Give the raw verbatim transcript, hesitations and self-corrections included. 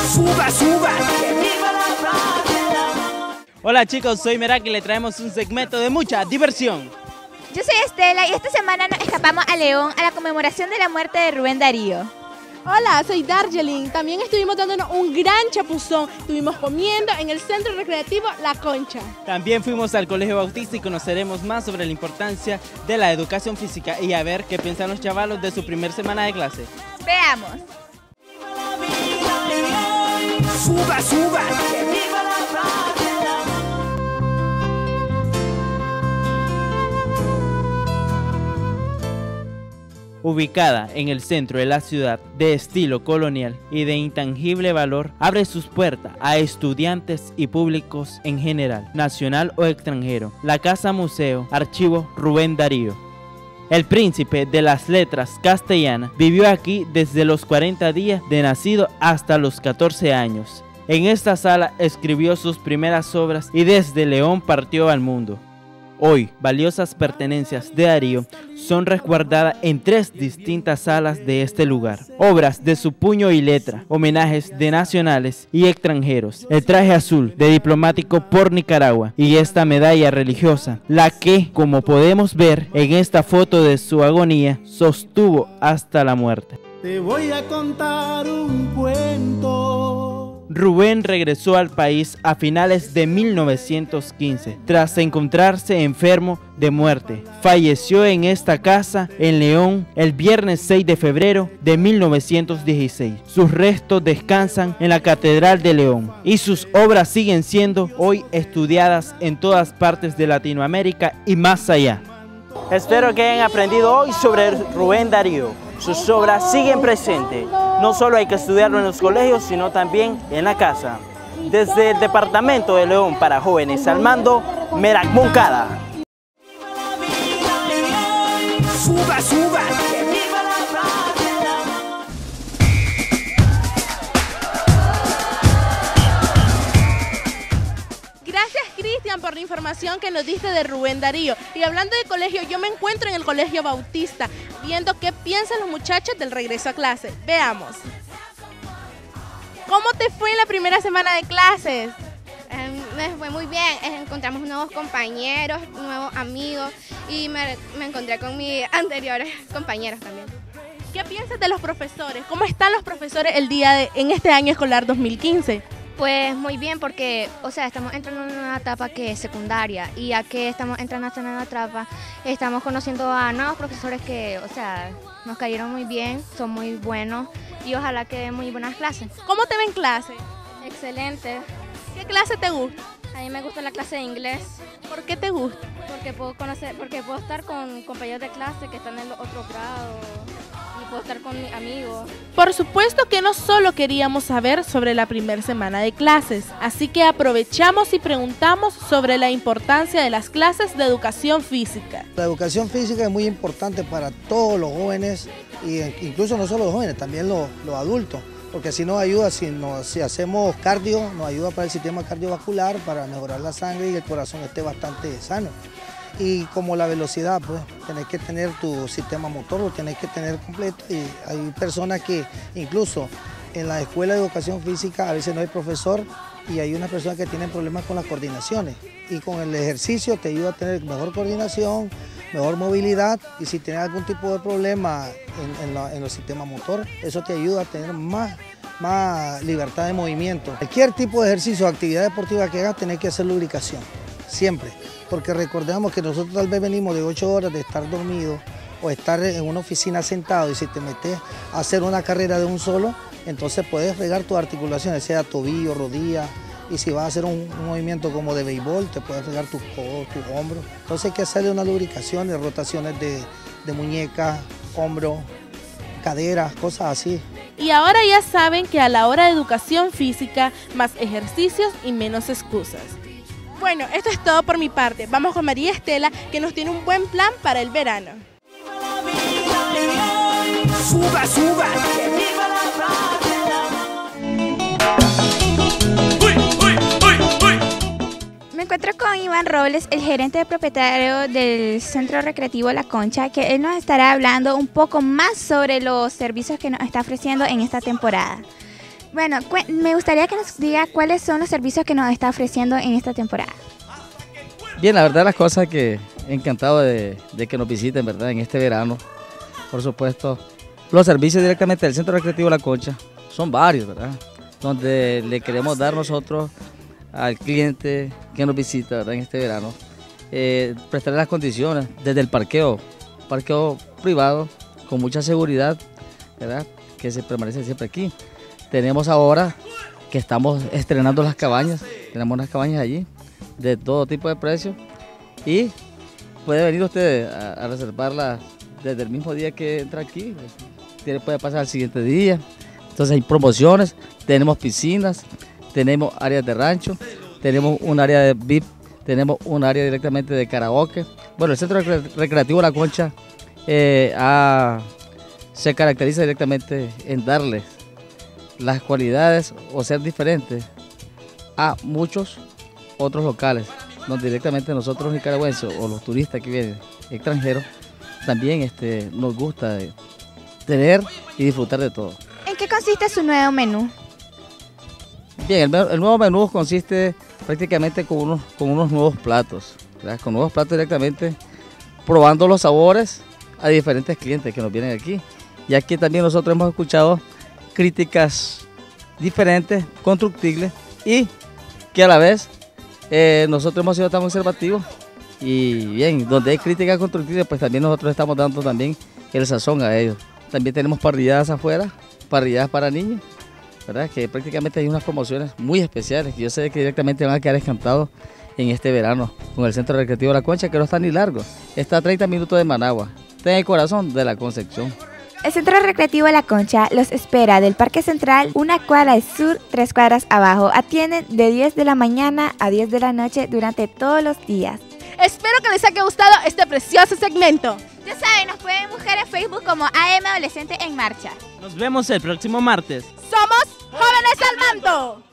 Suba, suba. Hola chicos, soy Merak y le traemos un segmento de mucha diversión. Yo soy Estela y esta semana nos escapamos a León a la conmemoración de la muerte de Rubén Darío. Hola, soy Darjeeling. También estuvimos dándonos un gran chapuzón. Estuvimos comiendo en el centro recreativo La Concha. También fuimos al Colegio Bautista y conoceremos más sobre la importancia de la educación física y a ver qué piensan los chavalos de su primer semana de clase. Veamos. Suba, suba. Ubicada en el centro de la ciudad, de estilo colonial y de intangible valor, abre sus puertas a estudiantes y públicos en general, nacional o extranjero. La Casa Museo Archivo Rubén Darío. El príncipe de las letras castellanas vivió aquí desde los cuarenta días de nacido hasta los catorce años. En esta sala escribió sus primeras obras y desde León partió al mundo. Hoy, valiosas pertenencias de Darío son resguardadas en tres distintas salas de este lugar. Obras de su puño y letra, homenajes de nacionales y extranjeros, el traje azul de diplomático por Nicaragua y esta medalla religiosa, la que, como podemos ver en esta foto de su agonía, sostuvo hasta la muerte. Te voy a contar un cuento. Rubén regresó al país a finales de mil novecientos quince, tras encontrarse enfermo de muerte. Falleció en esta casa, en León, el viernes seis de febrero de mil novecientos dieciséis. Sus restos descansan en la Catedral de León y sus obras siguen siendo hoy estudiadas en todas partes de Latinoamérica y más allá. Espero que hayan aprendido hoy sobre Rubén Darío. Sus obras siguen presentes. No solo hay que estudiarlo en los colegios, sino también en la casa. Desde el departamento de León para jóvenes al mando, Merak Moncada. Suba, suba. Gracias, Cristian, por la información que nos diste de Rubén Darío. Y hablando de colegio, yo me encuentro en el Colegio Bautista, viendo qué piensan los muchachos del regreso a clase. Veamos. ¿Cómo te fue en la primera semana de clases? Eh, me fue muy bien, eh, encontramos nuevos compañeros, nuevos amigos y me, me encontré con mis anteriores compañeros también. ¿Qué piensas de los profesores? ¿Cómo están los profesores el día de, en este año escolar dos mil quince? Pues muy bien porque, o sea, estamos entrando en una etapa que es secundaria y ya que estamos entrando en una etapa, estamos conociendo a nuevos profesores que, o sea, nos cayeron muy bien, son muy buenos y ojalá que den muy buenas clases. ¿Cómo te ven clase? Excelente. ¿Qué clase te gusta? A mí me gusta la clase de inglés. ¿Por qué te gusta? Porque puedo conocer, porque puedo estar con compañeros de clase que están en los otros grados y puedo estar con mis amigos. Por supuesto que no solo queríamos saber sobre la primera semana de clases, así que aprovechamos y preguntamos sobre la importancia de las clases de educación física. La educación física es muy importante para todos los jóvenes, e incluso no solo los jóvenes, también los, los adultos, porque así nos ayuda, si, nos, si hacemos cardio, nos ayuda para el sistema cardiovascular, para mejorar la sangre y el corazón esté bastante sano. Y como la velocidad, pues tenés que tener tu sistema motor, lo tenés que tener completo. Y hay personas que incluso en la escuela de educación física a veces no hay profesor y hay unas personas que tienen problemas con las coordinaciones. Y con el ejercicio te ayuda a tener mejor coordinación, mejor movilidad y si tienes algún tipo de problema en, en, la, en el sistema motor, eso te ayuda a tener más, más libertad de movimiento. Cualquier tipo de ejercicio o actividad deportiva que hagas, tenés que hacer lubricación, siempre. Porque recordemos que nosotros tal vez venimos de ocho horas de estar dormidos o estar en una oficina sentado y si te metes a hacer una carrera de un solo, entonces puedes fregar tus articulaciones, sea tobillo, rodilla, y si vas a hacer un, un movimiento como de béisbol, te puedes fregar tus codos, tus hombros. Entonces hay que hacerle una lubricación de rotaciones de, de muñeca, hombro, caderas, cosas así. Y ahora ya saben que a la hora de educación física, más ejercicios y menos excusas. Bueno, esto es todo por mi parte. Vamos con María Estela, que nos tiene un buen plan para el verano. Suba, suba. Me encuentro con Iván Robles, el gerente propietario del Centro Recreativo La Concha, que él nos estará hablando un poco más sobre los servicios que nos está ofreciendo en esta temporada. Bueno, me gustaría que nos diga cuáles son los servicios que nos está ofreciendo en esta temporada. Bien, la verdad las cosas que encantado de, de que nos visiten, ¿verdad? En este verano, por supuesto. Los servicios directamente del Centro Recreativo La Concha son varios, ¿verdad? Donde le queremos dar nosotros al cliente que nos visita, ¿verdad? En este verano, eh, prestarle las condiciones desde el parqueo, parqueo privado, con mucha seguridad, ¿verdad? Que se permanece siempre aquí. Tenemos ahora que estamos estrenando las cabañas, tenemos unas cabañas allí de todo tipo de precios y puede venir usted a, a reservarlas desde el mismo día que entra aquí, tiene, puede pasar al siguiente día. Entonces hay promociones, tenemos piscinas, tenemos áreas de rancho, tenemos un área de V I P, tenemos un área directamente de karaoke. Bueno, el Centro Recreativo La Concha eh, ha, se caracteriza directamente en darles las cualidades o ser diferentes a muchos otros locales, donde directamente nosotros nicaragüenses o los turistas que vienen extranjeros, también este, nos gusta tener y disfrutar de todo. ¿En qué consiste su nuevo menú? Bien, el, el nuevo menú consiste prácticamente con unos, con unos nuevos platos, ¿verdad? Con nuevos platos directamente, probando los sabores a diferentes clientes que nos vienen aquí. Y aquí también nosotros hemos escuchado críticas diferentes, constructibles y que a la vez eh, nosotros hemos sido tan observativos y bien, donde hay críticas constructivas pues también nosotros estamos dando también el sazón a ellos. También tenemos parrilladas afuera, parrilladas para niños, ¿verdad? Que prácticamente hay unas promociones muy especiales que yo sé que directamente van a quedar encantados en este verano con el Centro Recreativo La Concha, que no está ni largo, está a treinta minutos de Managua, está en el corazón de la Concepción. El Centro Recreativo La Concha los espera del Parque Central, una cuadra al sur, tres cuadras abajo. Atienden de diez de la mañana a diez de la noche durante todos los días. Espero que les haya gustado este precioso segmento. Ya saben, nos pueden buscar en Facebook como A M Adolescente en Marcha. Nos vemos el próximo martes. Somos Jóvenes al Mando.